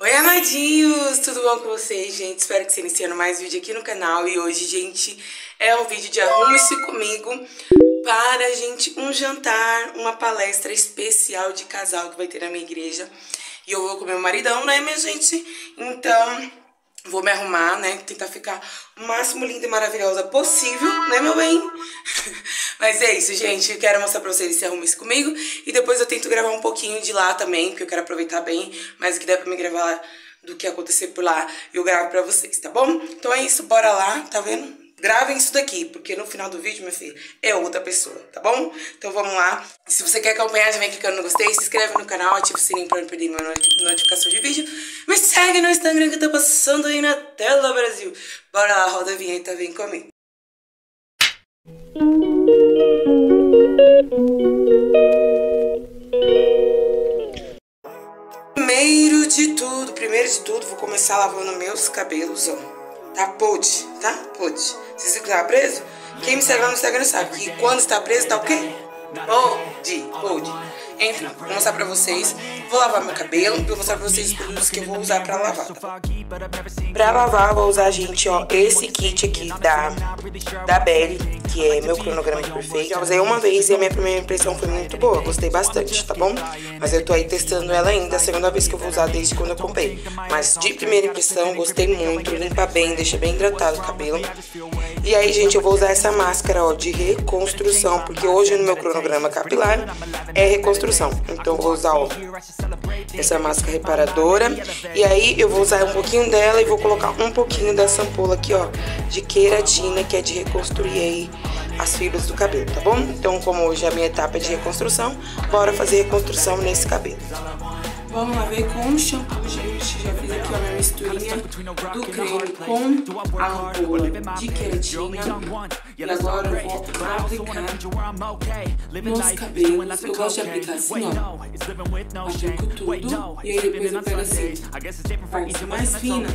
Oi, amadinhos! Tudo bom com vocês, gente? Espero que vocês iniciando mais vídeo aqui no canal. E hoje, gente, é um vídeo de Arrume-se Comigo para, gente, um jantar, uma palestra especial de casal que vai ter na minha igreja. E eu vou com meu maridão, né, minha gente? Então, vou me arrumar, né? Tentar ficar o máximo linda e maravilhosa possível, né, meu bem? Mas é isso, gente. Eu quero mostrar pra vocês esse Arrume-se Comigo. E depois eu tento gravar um pouquinho de lá também, porque eu quero aproveitar bem. Mas o que der pra me gravar do que acontecer por lá, eu gravo pra vocês, tá bom? Então é isso, bora lá, tá vendo? Gravem isso daqui, porque no final do vídeo, meu filho, é outra pessoa, tá bom? Então vamos lá. Se você quer acompanhar, já vem clicando no gostei, se inscreve no canal, ativa o sininho pra não perder minha notificação de vídeo. Me segue no Instagram que tá passando aí na tela, Brasil. Bora lá, roda a vinheta, vem comigo. Primeiro de tudo, vou começar lavando meus cabelos, ó. Tá? Pode, tá? Pode. Se você quiser preso, quem me segue lá no Instagram sabe que quando está preso, tá o quê? Pode. Enfim, vou mostrar pra vocês. Vou lavar meu cabelo e vou mostrar pra vocês os produtos que eu vou usar pra lavar, tá? Pra lavar, vou usar, gente, ó, esse kit aqui da Belly, que é meu cronograma perfeito. Eu usei uma vez e a minha primeira impressão foi muito boa, gostei bastante, tá bom? Mas eu tô aí testando ela ainda, a segunda vez que eu vou usar desde quando eu comprei. Mas de primeira impressão, gostei muito, limpa bem, deixa bem hidratado o cabelo. E aí, gente, eu vou usar essa máscara, ó, de reconstrução, porque hoje no meu cronograma capilar é reconstrução. Então eu vou usar, ó, essa máscara reparadora. E aí eu vou usar um pouquinho dela e vou colocar um pouquinho dessa ampola aqui, ó, de queratina, que é de reconstruir aí as fibras do cabelo, tá bom? Então, como hoje é a minha etapa de reconstrução, bora fazer reconstrução nesse cabelo. Vamos lá ver com o shampoo, gente. Já fiz aqui, ó, a minha misturinha do creme com a ampola de queratina. E agora eu vou aplicar nos cabelos. Eu gosto de aplicar assim, ó. Aplico tudo. E aí depois eu pego assim, partes mais finas.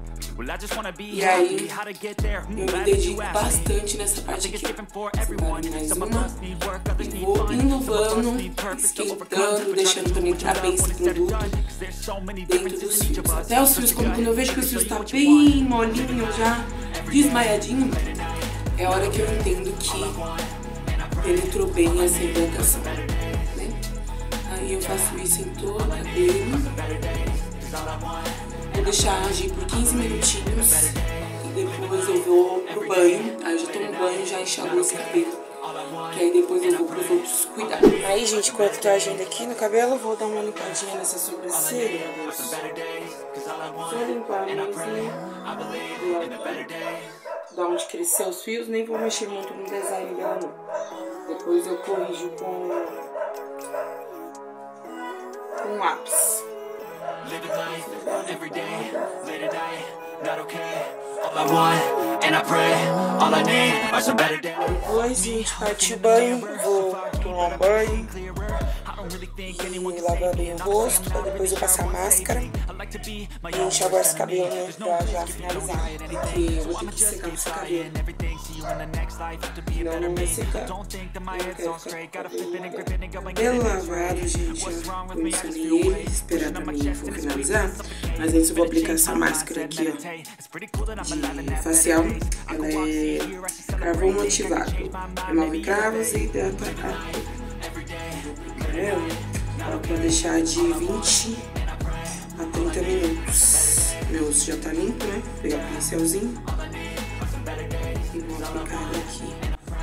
E aí, eu me dedico bastante nessa parte aqui. Separo mais uma. E vou inovando, esquentando, deixando também entrar bem esse produto dentro dos fios. Até os fios, quando eu vejo que os fios tá bem molinho, já desmaiadinho, é a hora que eu entendo que penetrou bem essa hidratação, né? Aí eu faço isso em todo o cabelo. Vou deixar agir por 15 minutinhos e depois eu vou pro banho. Aí eu já tomo banho e já enxaguo esse cabelo, que aí depois eu vou pros outros cuidados. Aí, gente, enquanto tô agindo aqui no cabelo, vou dar uma limpadinha nessa sobrancelha. Só limpar mesmo. Da onde cresceu os fios, nem vou mexer muito no design dela, não. Depois eu corrijo com lápis. Depois, gente, partiu o banho, vou tomar um banho e lavar bem o rosto, pra depois eu passar a máscara e enxaguar esse cabelo, né, pra já finalizar, porque eu vou ter que secar esse cabelo. Não vai secar. Eu quero ficar com o cabelo lavado, gente. Eu condicionei ele, esperar pra mim for finalizar. Mas antes eu vou aplicar essa máscara aqui, ó, de facial. Ela é carvão motivado. Remove cravos e hidrata a pele. Ela pra deixar de 20 a 30 minutos. Meu osso já tá limpo, né? Vou pegar o pincelzinho e vou aplicar aqui.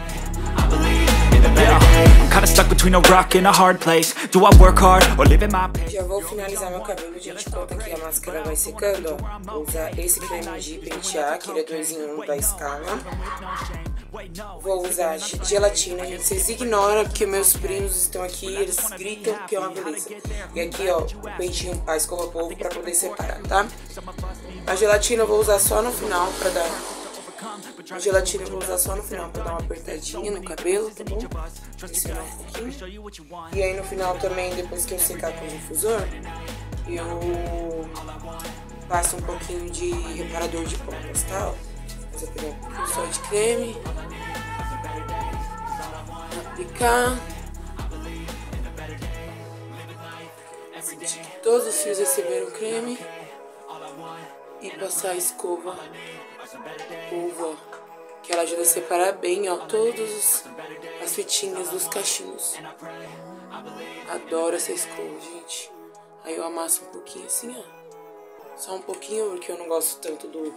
Já vou finalizar meu cabelo, gente, enquanto aqui a máscara vai secando, ó. Vou usar esse creme de pentear, que ele é 2 em 1 da Scala. Vou usar gelatina, gente. Vocês ignoram porque meus primos estão aqui, eles gritam que é uma beleza. E aqui, ó, o peitinho paz coloca pra poder separar, tá? A gelatina eu vou usar só no final pra dar... A gelatina eu vou usar só no final pra dar uma apertadinha no cabelo, tá bom? Pressionar um pouquinho. E aí no final também, depois que eu secar com o difusor, eu passo um pouquinho de reparador de pontas, tá? Vou pegar um pouquinho só de creme. Aplicar. Todos os fios receberam creme. e passar a escova uva, que ela ajuda a separar bem, ó, todas as fitinhas dos cachinhos. Adoro essa escova, gente. Aí eu amasso um pouquinho assim, ó. Só um pouquinho, porque eu não gosto tanto do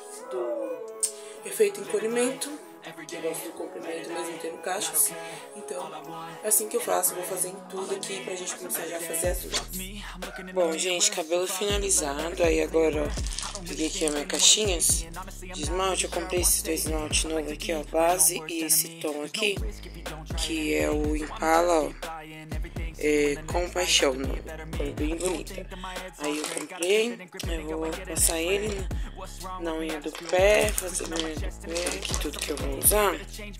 efeito encolhimento. Eu gosto do comprimento mesmo tendo cachos. Então, é assim que eu faço. Vou fazer em tudo aqui pra gente começar já a fazer as unhas. Bom, gente, cabelo finalizado. Aí agora, ó, peguei aqui as minhas caixinhas de esmalte. Eu comprei esses dois esmaltes novos aqui, ó, base e esse tom aqui, que é o Impala, ó, Compaixão, né? Foi bem bonita. Aí eu comprei, eu vou passar ele na unha do pé, fazer na unha do pé, aqui tudo que eu vou usar.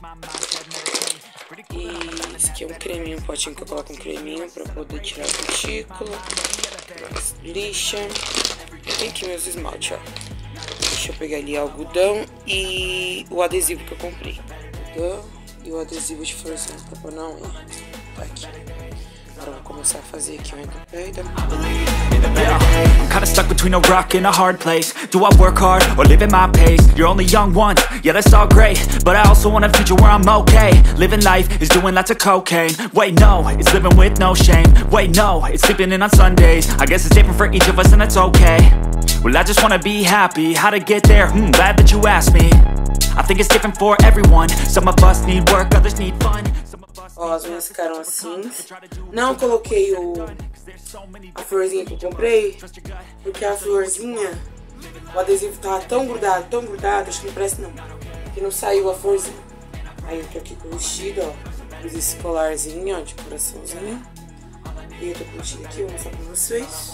E esse aqui é um creminho, um potinho que eu coloco um creminho pra poder tirar a cutícula, mais lixa. Tem aqui meus esmaltes, ó. Deixa eu pegar ali algodão e o adesivo que eu comprei. Algodão e o adesivo de florzinha pra pôr na unha. Tá aqui. Agora eu vou começar a fazer aqui o unha do pé e da I'm kinda stuck between a rock and a hard place. Do I work hard or live at my pace? You're only young once, yeah that's all great, but I also want a future where I'm okay. Living life is doing lots of cocaine. Wait no, it's living with no shame. Wait no, it's sleeping in on Sundays. I guess it's different for each of us and that's okay. Well I just wanna be happy, how to get there? Glad that you asked me. I think it's different for everyone. Some of us need work, others need fun. Ó, as unhas ficaram assim. Não coloquei a florzinha que eu comprei, porque a florzinha, o adesivo tava tão grudado, acho que não presta não, que não saiu a florzinha. Aí eu tô aqui com o vestido, ó, fiz esse colarzinho, ó, de coraçãozinho. E eu tô com o vestido aqui, vou mostrar pra vocês.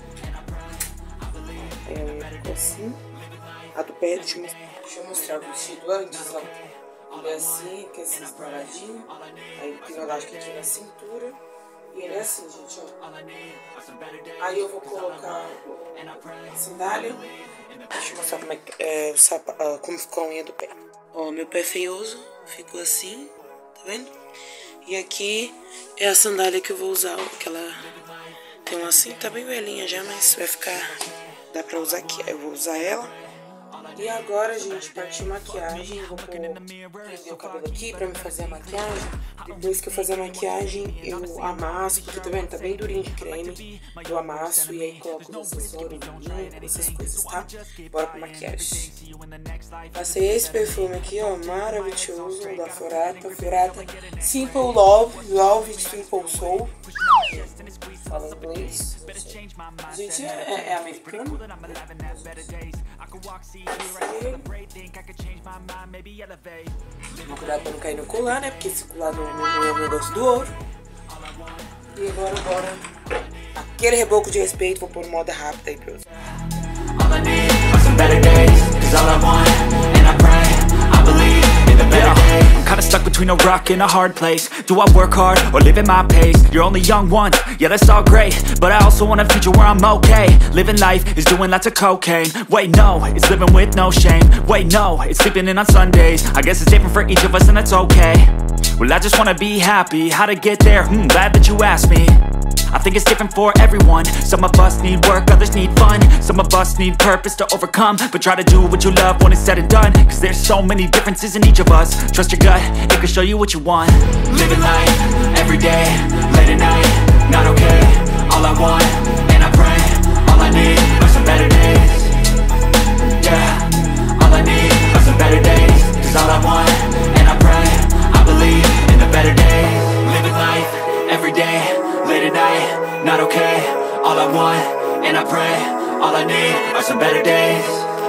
Aí a unha ficou assim. A do pé, deixa eu mostrar o vestido antes, ó. Ele é assim, com esse estouradinho. Aí tem um elástico aqui na cintura. E ele é assim, gente, ó. Aí eu vou colocar a sandália. Deixa eu mostrar como ficou a unha do pé. Ó, meu pé feioso ficou assim, tá vendo? E aqui é a sandália que eu vou usar, ó, que ela tem uma assim, tá bem velhinha já, mas vai ficar, dá pra usar aqui. Aí eu vou usar ela. E agora, gente, partiu maquiagem. Eu vou prender o cabelo aqui pra me fazer a maquiagem. Depois que eu fazer a maquiagem, eu amasso, porque tá vendo? Tá bem durinho de creme. Eu amasso e aí coloco os acessórios, essas coisas, tá? Bora pra maquiagem. Passei esse perfume aqui, ó, maravilhoso, da Forata. Forata Simple Love Simple Soul. Fala inglês. Gente, é americano? Vou cuidar pra não cair no colar, né? Porque esse colar não é o negócio do ouro. E agora, bora. Aquele reboco de respeito, vou pôr moda rápida aí pra você. Kinda stuck between a rock and a hard place. Do I work hard or live at my pace? You're only young once, yeah that's all great, but I also want a future where I'm okay. Living life is doing lots of cocaine. Wait no, it's living with no shame. Wait no, it's sleeping in on Sundays. I guess it's different for each of us and that's okay. Well I just wanna be happy, how to get there? Glad that you asked me. I think it's different for everyone. Some of us need work, others need fun. Some of us need purpose to overcome. But try to do what you love when it's said and done, cause there's so many differences in each of us. Trust your gut, it can show you what you want. Living life, everyday, late at night, not okay. All I want, and I pray, all I need are some better days. Yeah, all I need are some better days. Cause all I want, and I pray, I believe in the better days. Living life, everyday, late at night, not okay. All I want, and I pray, all I need are some better days.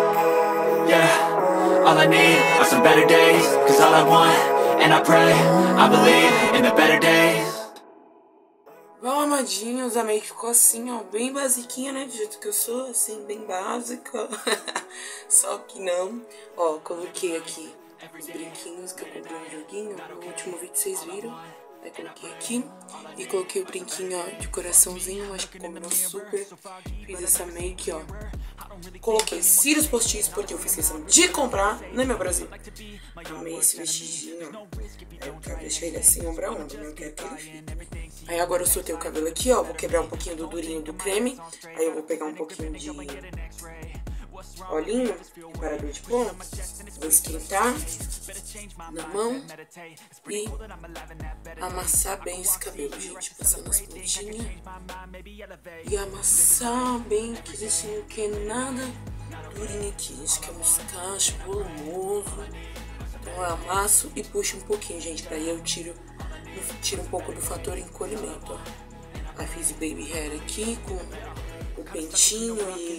Yeah, all I need are some better days. Cause all I want, and I pray, I believe in the better days. Bom, amadinhos, a make ficou assim, ó, bem basiquinha, né, do jeito que eu sou, assim, bem básica. Só que não. Ó, coloquei aqui os brinquinhos que eu comprei no joguinho, no último vídeo vocês viram. Aí coloquei aqui e coloquei o brinquinho, ó, de coraçãozinho, acho que combinou super. Fiz essa make, ó. Coloquei cílios postiços porque eu fiz questão de comprar, né, meu Brasil? Amei esse vestidinho, ó. Aí eu quero deixar ele assim, ombro a ombro, né? Eu quero que ele fique. Aí agora eu soltei o cabelo aqui, ó. Vou quebrar um pouquinho do durinho do creme. Aí eu vou pegar um pouquinho Olhinho, reparador de pontos. Vou esquentar na mão e amassar bem esse cabelo, gente. Passando as pontinhas e amassar bem, que isso não quer nada durinho aqui. Isso que é uns cachos volumoso. Então eu amasso e puxo um pouquinho, gente, pra aí eu tiro um pouco do fator encolhimento, ó. Aí fiz o baby hair aqui com o pentinho e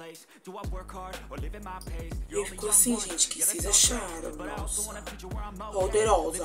ficou assim, gente, que vocês acharam? Nossa, poderosa.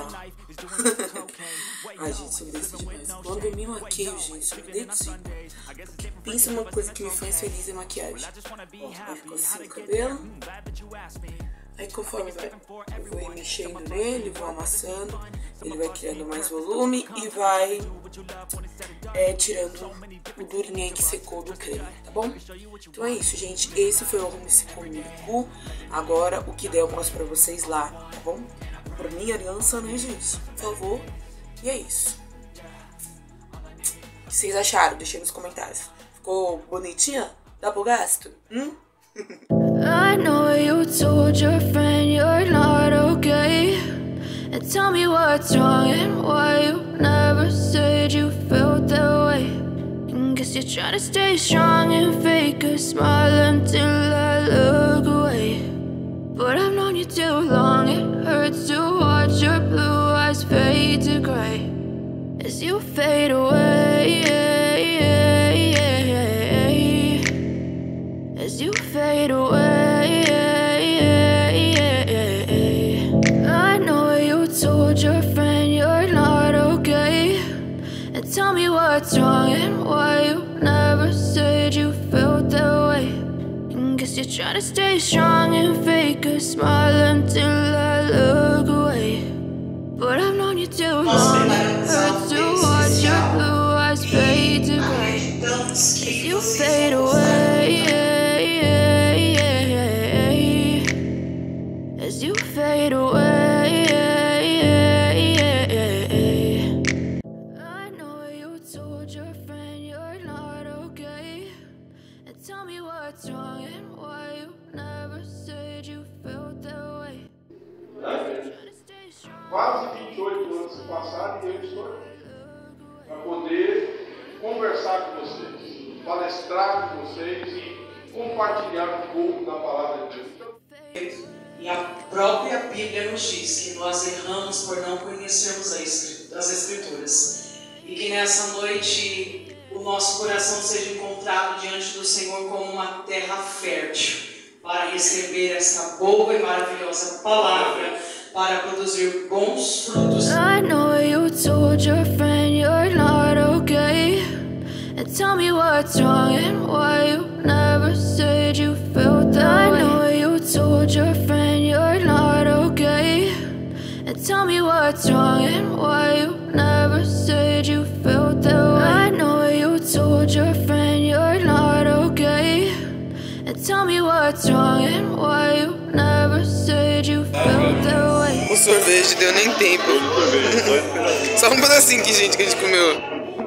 Ai, gente, sou desse demais. Quando eu me maqueio, gente, sou dedinho. Pensa uma coisa que me faz feliz é maquiagem. Ó, aí ficou assim o cabelo. Aí conforme eu vou mexendo nele, vou amassando, ele vai criando mais volume e vai tirando o durinho aí que secou do creme, tá bom? Então é isso, gente. Esse foi o Arrume-se Comigo. Agora, o que der eu mostro pra vocês lá, tá bom? Pra minha aliança, né, gente? Por favor. E é isso. O que vocês acharam? Deixem nos comentários. Ficou bonitinha? Dá pro gasto? I know you told your friend you're not okay, and tell me what's wrong and why you never said you felt that way. And guess you're trying to stay strong and fake a smile until I look away. But I've known you too long, it hurts to watch your blue eyes fade to gray as you fade away, as you fade away. I know you told your friend you're not okay, and tell me what's wrong and why you never said you felt that way. And guess you're trying to stay strong and fake a smile until I look away. But I've known you too long, it hurts to watch your blue eyes fade to gray as you fade away, as you fade away. I know you told your friend you're not okay, and tell me what's wrong and why you never said you felt that way. Quase 28 anos se passaram e eu estou aqui para poder conversar com vocês, palestrar com vocês e compartilhar um pouco da palavra de Deus. E a própria Bíblia nos diz que nós erramos por não conhecermos as Escrituras. E que nessa noite o nosso coração seja encontrado diante do Senhor como uma terra fértil para receber essa boa e maravilhosa palavra, para produzir bons frutos. I know you told your friend you're not okay, and tell me what's wrong and why you never said you felt that way. I know you told your friend you're not okay, and tell me what's wrong and why you never said you felt that way. I know you told your friend you're not okay, and tell me what's wrong and why you never said you felt that way. O sorvete deu nem tempo. Só um pedacinho que a gente comeu.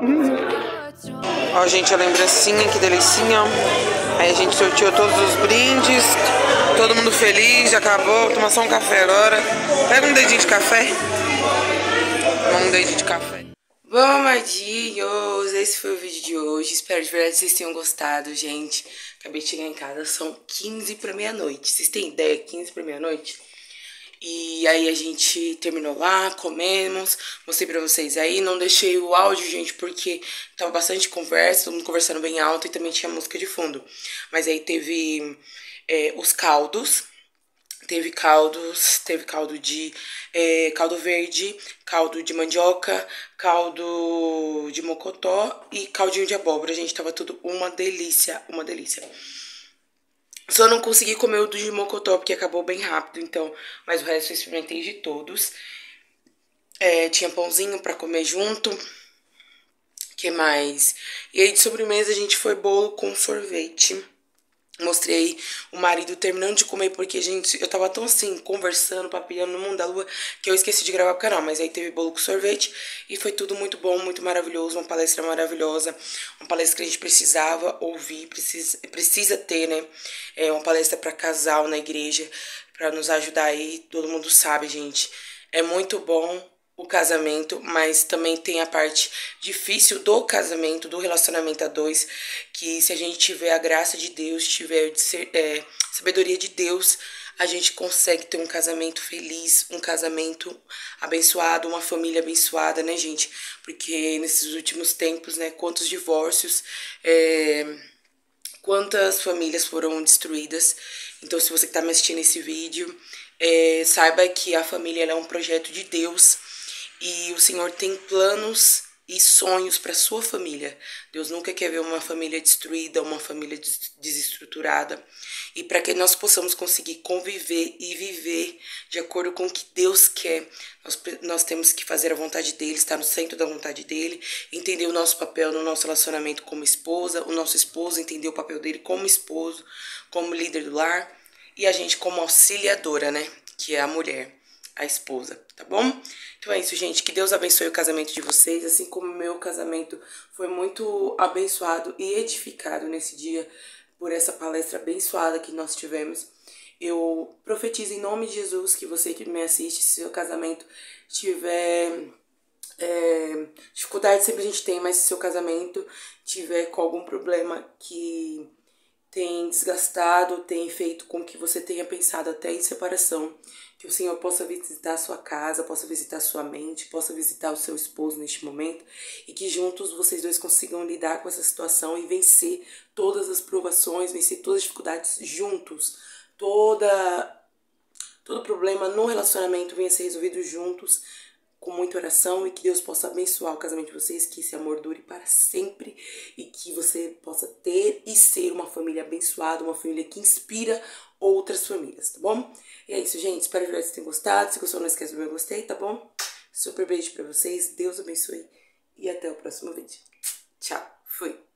Ó, gente, a lembrancinha, que delicinha. Aí a gente sorteou todos os brindes. Todo mundo feliz, já acabou. Vou tomar só um café agora. Pega um dedinho de café. Toma um dedinho de café. Bom, amadinhos, esse foi o vídeo de hoje. Espero de verdade que vocês tenham gostado, gente. Acabei de chegar em casa, são 15 para meia-noite. Vocês têm ideia? 15 para meia-noite? E aí a gente terminou lá, comemos, mostrei pra vocês aí. Não deixei o áudio, gente, porque tava bastante conversa, todo mundo conversando bem alto e também tinha música de fundo. Mas aí teve os caldos. Teve caldo de caldo verde, caldo de mandioca, caldo de mocotó e caldinho de abóbora. Gente, tava tudo uma delícia, uma delícia. Só não consegui comer o de mocotó porque acabou bem rápido, então, mas o resto eu experimentei de todos. Tinha pãozinho pra comer junto. Que mais? E aí de sobremesa a gente foi bolo com sorvete. Mostrei o marido terminando de comer, porque, gente, eu tava tão assim, conversando, papiando no mundo da lua, que eu esqueci de gravar o canal. Mas aí teve bolo com sorvete e foi tudo muito bom, muito maravilhoso, uma palestra maravilhosa, uma palestra que a gente precisava ouvir, precisa ter, né? É uma palestra para casal na igreja, para nos ajudar aí, todo mundo sabe, gente. É muito bom o casamento, mas também tem a parte difícil do casamento, do relacionamento a dois, que se a gente tiver a graça de Deus, tiver sabedoria de Deus, a gente consegue ter um casamento feliz, um casamento abençoado, uma família abençoada, né, gente? Porque nesses últimos tempos, né, quantos divórcios, quantas famílias foram destruídas. Então, se você que tá me assistindo esse vídeo, saiba que a família ela é um projeto de Deus. E o Senhor tem planos e sonhos para sua família. Deus nunca quer ver uma família destruída, uma família desestruturada. E para que nós possamos conseguir conviver e viver de acordo com o que Deus quer, nós temos que fazer a vontade dele, estar no centro da vontade dele, entender o nosso papel no nosso relacionamento como esposa, o nosso esposo entender o papel dele como esposo, como líder do lar, e a gente como auxiliadora, né? Que é a mulher, a esposa, tá bom? Então é isso, gente. Que Deus abençoe o casamento de vocês, assim como o meu casamento foi muito abençoado e edificado nesse dia por essa palestra abençoada que nós tivemos. Eu profetizo em nome de Jesus que você que me assiste, se seu casamento tiver dificuldade, sempre a gente tem, mas se seu casamento tiver com algum problema que tem desgastado, tem feito com que você tenha pensado até em separação, que o Senhor possa visitar a sua casa, possa visitar a sua mente, possa visitar o seu esposo neste momento e que juntos vocês dois consigam lidar com essa situação e vencer todas as provações, vencer todas as dificuldades juntos. Todo problema no relacionamento venha ser resolvido juntos, com muita oração, e que Deus possa abençoar o casamento de vocês, que esse amor dure para sempre e que você possa ter e ser uma família abençoada, uma família que inspira outras famílias, tá bom? E é isso, gente. Espero que vocês tenham gostado. Se gostou, não esquece do meu gostei, tá bom? Super beijo pra vocês. Deus abençoe e até o próximo vídeo. Tchau. Fui.